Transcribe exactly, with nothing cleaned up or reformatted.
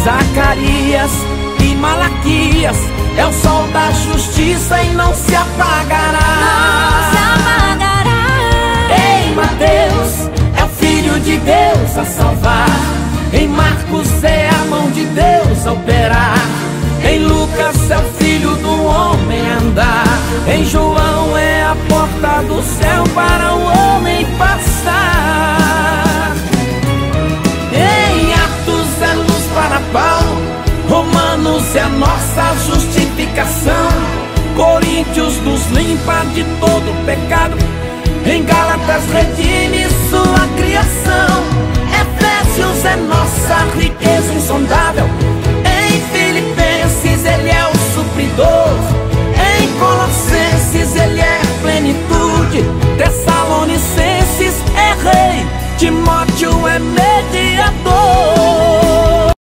Zacarias e Malaquias, é o sol da justiça e não se apagará. Não se apagará. Em Mateus é o Filho de Deus a salvar. Em Marcos é a mão de Deus a operar. Em Lucas é o Filho do homem a andar. Em João é a porta do céu para o homem passar. Em Atos é luz para Paulo. Romanos é a nossa justificação. Coríntios nos limpa de todo pecado. Em Gálatas redime sua criação. Efésios é nossa riqueza insondável.